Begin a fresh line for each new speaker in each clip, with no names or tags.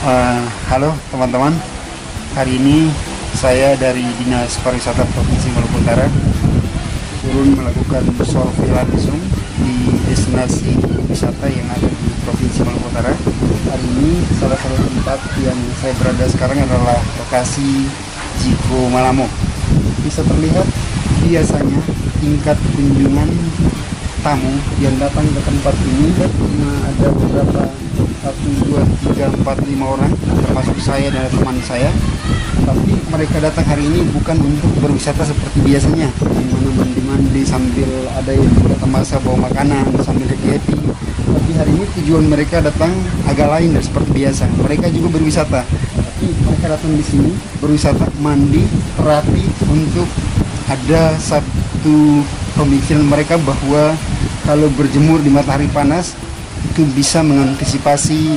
Halo teman-teman, hari ini saya dari Dinas Pariwisata Provinsi Maluku Utara turun melakukan survei langsung di destinasi wisata yang ada di Provinsi Maluku Utara. Hari ini salah satu tempat yang saya berada sekarang adalah lokasi Jiko Malamo. Bisa terlihat biasanya tingkat kunjungan tamu yang datang ke tempat ini ada beberapa 1, 2, 3, 4, 5 orang termasuk saya dan teman saya, tapi mereka datang hari ini bukan untuk berwisata seperti biasanya yang mana mandi-mandi sambil ada yang datang masa bawa makanan sambil happy, tapi hari ini tujuan mereka datang agak lain dari seperti biasa. Mereka juga berwisata, tapi mereka datang di sini berwisata mandi terapi untuk ada satu pemikiran mereka bahwa kalau berjemur di matahari panas itu bisa mengantisipasi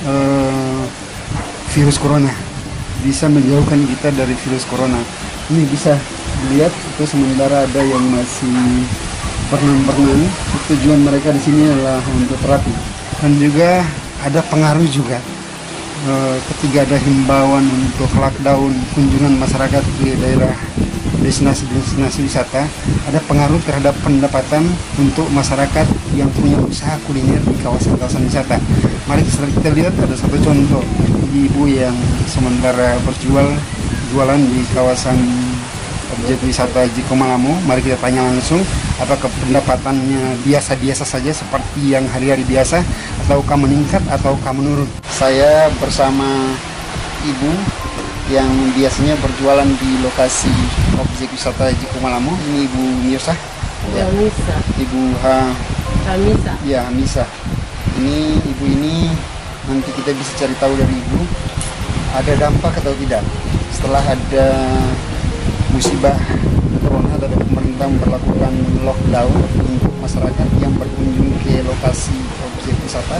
virus corona, bisa menjauhkan kita dari virus corona. Ini bisa dilihat itu sementara ada yang masih berenang-berenang. Tujuan mereka di sini adalah untuk terapi dan juga ada pengaruh juga ketika ada himbauan untuk lockdown kunjungan masyarakat di daerah destinasi wisata, ada pengaruh terhadap pendapatan untuk masyarakat yang punya usaha kuliner di kawasan-kawasan wisata. Mari kita lihat ada satu contoh ibu yang sementara jualan di kawasan objek wisata Jiko Malamo. Mari kita tanya langsung apakah pendapatannya biasa-biasa saja seperti yang hari-hari biasa ataukah meningkat ataukah menurun. Saya bersama ibu yang biasanya berjualan di lokasi objek wisata Jiko Malamo. Ini Ibu Mirsa.
Ya, Misa.
Ibu
Hamisa.
Ya, Hamisa. Ini ibu ini nanti kita bisa cari tahu dari ibu ada dampak atau tidak setelah ada musibah corona dan pemerintah memperlakukan lockdown untuk masyarakat yang berkunjung ke lokasi objek wisata.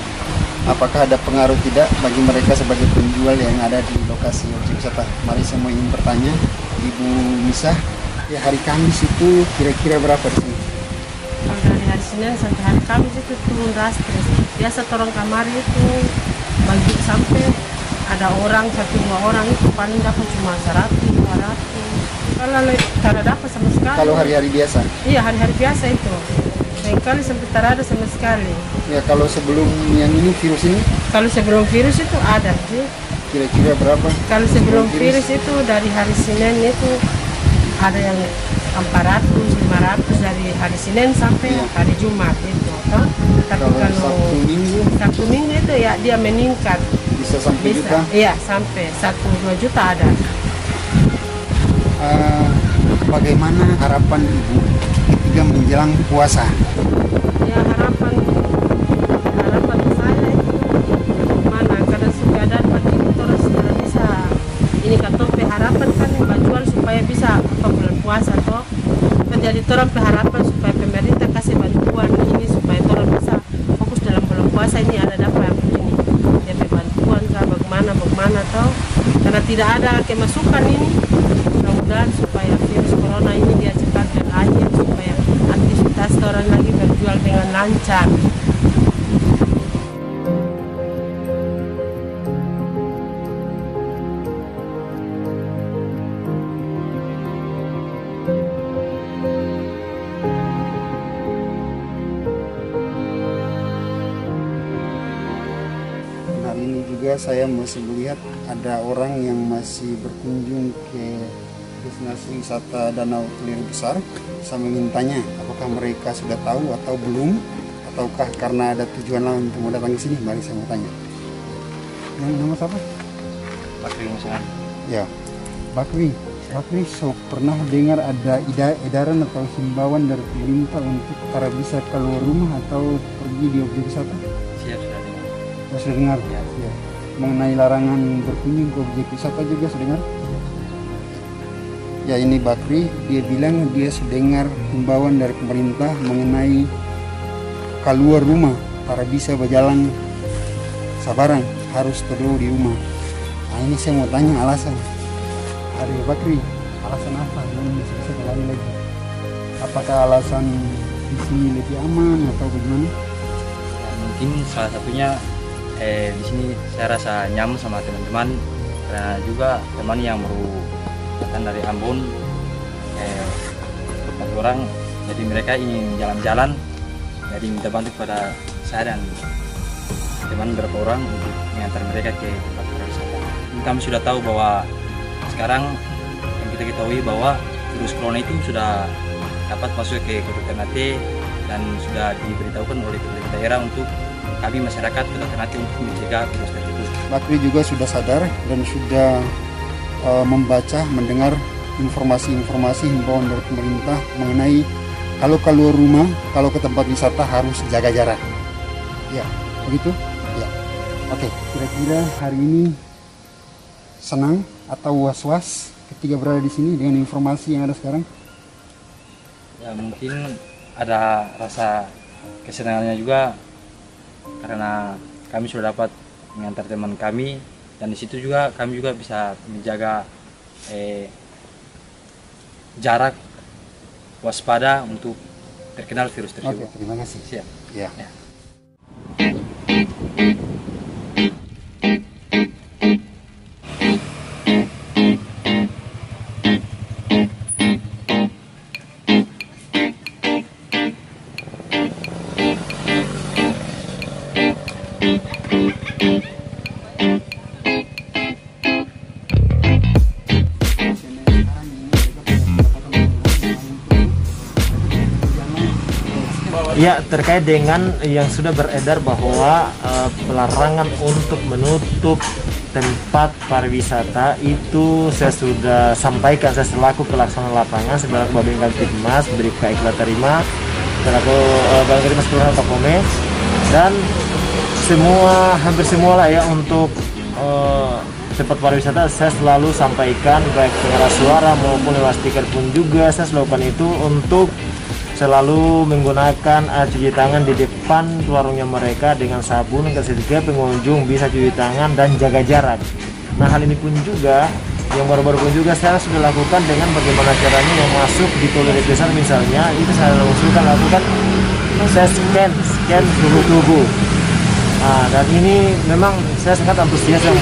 Apakah ada pengaruh tidak bagi mereka sebagai penjual yang ada di lokasi objek wisata? Mari saya mau ingin bertanya Ibu Misa, ya hari Kamis itu kira-kira berapa di sini?
Kalau dari hari Senin sampai hari Kamis itu turun drastis. Biasa orang kamar itu bagi sampai ada orang 1-2 orang itu paling dapat cuma 100-200. Kalau tidak dapat sama sekali.
Kalau hari-hari biasa?
Iya, hari-hari biasa itu. Kali sampai tak ada sama sekali.
Ya, kalau sebelum yang ini virus ini?
Kalau sebelum virus itu ada sih.
Kira-kira berapa?
Kalau sebelum virus itu dari hari Senin itu ada yang 400, 500 dari hari Senin sampai hari Jumat itu. Toh? Tapi kalau Sabtu Minggu itu ya dia meningkat.
Bisa sampai juta?
Iya, sampai 1-2 juta ada.
Bagaimana harapan Ibu ketika menjelang puasa?
Ya harapan saya itu mana karena sudah ada bagi terus bisa ini katope harapan kan bantuan supaya bisa bulan puasa toh kan jadi orang harapan supaya pemerintah kasih bantuan ini supaya orang bisa fokus dalam bulan puasa ini ada dapat ini jadi bantuan kah bagaimana toh karena tidak ada kemasukan ini. Mudah-mudahan supaya virus corona ini dia cepat berakhir supaya aktivitas orang lagi berjual dengan lancar.
Hari ini juga saya masih melihat ada orang yang masih berkunjung ke destinasi wisata Danau Keliro Besar. Saya mintanya apakah mereka sudah tahu atau belum, ataukah karena ada tujuan lain untuk datang ke sini. Mari saya mau tanya. Yang nama siapa?
Bakri Musan.
Ya, Bakri. Bakri, so pernah dengar ada edaran atau himbauan dari pemerintah untuk para bisa keluar rumah atau pergi di objek wisata?
Siap, sudah dengar.
Sudah dengar? Ya. Mengenai larangan berkunjung ke objek wisata juga sudah dengar? Ya, ini Bakri, dia bilang dia sudah dengar himbauan dari pemerintah mengenai keluar rumah para bisa berjalan sabaran harus terus di rumah. Nah, ini saya mau tanya alasan. Hari Bakri, alasan apa yang bisa kembali lagi? Apakah alasan di sini lebih aman atau bagaimana?
Ya, mungkin salah satunya di sini saya rasa nyaman sama teman-teman, karena juga teman yang baru datang dari Ambon, 4 orang, jadi mereka ingin jalan-jalan, jadi minta bantu kepada saya dan teman beberapa orang untuk mengantar mereka ke tempat pariwisata. Kami sudah tahu bahwa sekarang yang kita ketahui bahwa virus corona itu sudah dapat masuk ke Kota Ternate dan sudah diberitahukan oleh pemerintah daerah untuk kami masyarakat Kota Ternate untuk mencegah virus tersebut.
Bakri juga sudah sadar dan sudah membaca, mendengar informasi-informasi himbauan dari pemerintah mengenai kalau keluar rumah, kalau ke tempat wisata harus jaga jarak. Ya, begitu? Ya. Oke, kira-kira hari ini senang atau was-was ketika berada di sini dengan informasi yang ada sekarang?
Ya, mungkin ada rasa kesenangannya juga karena kami sudah dapat mengantar teman kami, dan di situ juga kami juga bisa menjaga jarak, waspada untuk terkenal virus tersebut.
Oke, terima kasih.
Siap.
Ya.
Ya.
Ya, terkait dengan yang sudah beredar bahwa pelarangan untuk menutup tempat pariwisata itu saya sudah sampaikan, saya selaku pelaksana lapangan sebagai Babin Kamtibmas Bribka Ikhlas Tarima selaku Babin Kamtibmas Kelurahan Tapome, dan hampir semua lah ya untuk tempat pariwisata saya selalu sampaikan, baik pengeras suara maupun lewat stiker pun juga saya lakukan itu untuk selalu menggunakan air cuci tangan di depan warungnya mereka dengan sabun sehingga pengunjung bisa cuci tangan dan jaga jarak. Nah, hal ini pun juga yang baru-baru pun juga saya sudah lakukan dengan bagaimana caranya yang masuk di tol besar misalnya, itu saya lakukan saya scan suhu tubuh. Nah, dan ini memang saya sangat antusias yang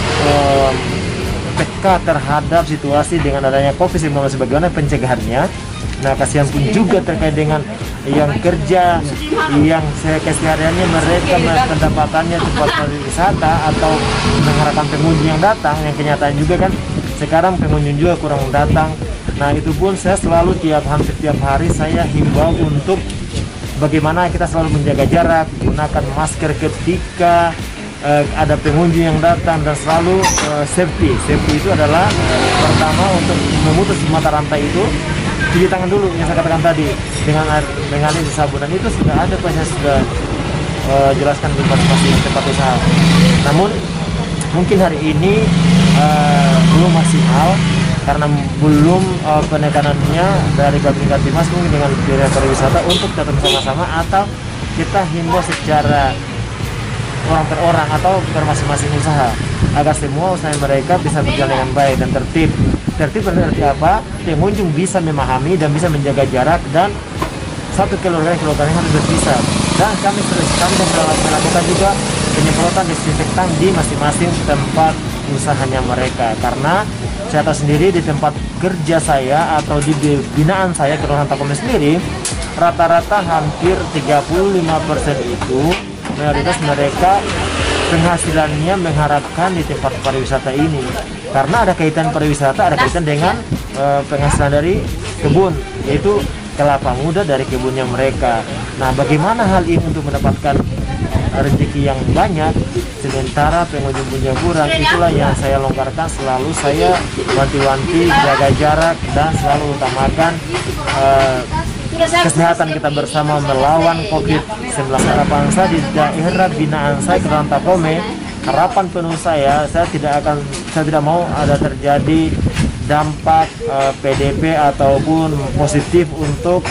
peka terhadap situasi dengan adanya COVID-19 bagaimana pencegahannya. Nah, kasihan pun juga terkait dengan yang kerja, yang kesehariannya mereka pendapatannya tempat pariwisata atau mengharapkan pengunjung yang datang, yang kenyataan juga kan sekarang pengunjung juga kurang datang. Nah, itu pun saya selalu hampir tiap hari saya himbau untuk bagaimana kita selalu menjaga jarak, gunakan masker ketika ada pengunjung yang datang, dan selalu safety itu adalah pertama untuk memutus mata rantai itu. Cuci tangan dulu yang saya katakan tadi dengan isi sabun, dan itu sudah ada, saya sudah jelaskan di masing-masing tempat usaha. Namun mungkin hari ini belum maksimal karena belum penekanannya dari Babin Kamtibmas mungkin dengan Dinas Pariwisata untuk datang bersama-sama atau kita himbau secara orang per orang atau per masing-masing usaha agar semua usaha mereka bisa berjalan dengan baik dan tertib. Tertib berarti apa? Pengunjung bisa memahami dan bisa menjaga jarak, dan satu keluarganya harus berpisah. Dan kami sudah melakukan juga penyemprotan desinfektan di masing-masing tempat usahanya mereka, karena saya tahu sendiri di tempat kerja saya atau di binaan saya Kelurahan Tapome sendiri rata-rata hampir 35% itu mayoritas mereka penghasilannya mengharapkan di tempat pariwisata ini, karena ada kaitan pariwisata, ada kaitan dengan penghasilan dari kebun, yaitu kelapa muda dari kebunnya mereka. Nah, bagaimana hal ini untuk mendapatkan rezeki yang banyak sementara pengunjung punya kurang? Itulah yang saya longgarkan, selalu saya wanti-wanti jaga jarak dan selalu utamakan kesehatan kita bersama melawan COVID-19. Harapan saya di daerah binaan saya Kelurahan Tapome, harapan penuh saya tidak mau ada terjadi dampak PDP ataupun positif untuk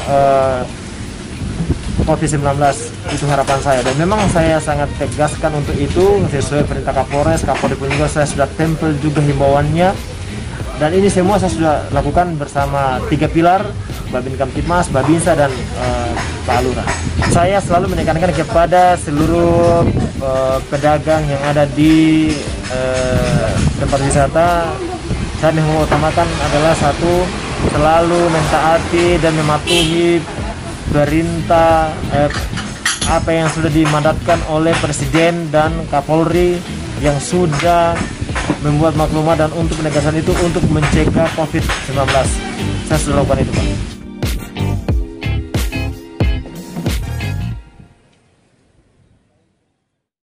COVID-19. Itu harapan saya, dan memang saya sangat tegaskan untuk itu sesuai perintah Kapolres. Kapolri pun juga saya sudah tempel juga himbauannya, dan ini semua saya sudah lakukan bersama 3 pilar Babin Kamtipmas, Babinsa dan Pak Lurah. Saya selalu menekankan kepada seluruh pedagang yang ada di tempat wisata, saya mengutamakan adalah satu, selalu mentaati dan mematuhi perintah apa yang sudah dimandatkan oleh Presiden dan Kapolri yang sudah membuat maklumat dan untuk penegasan itu untuk mencegah COVID-19. Saya sudah lakukan itu, Pak.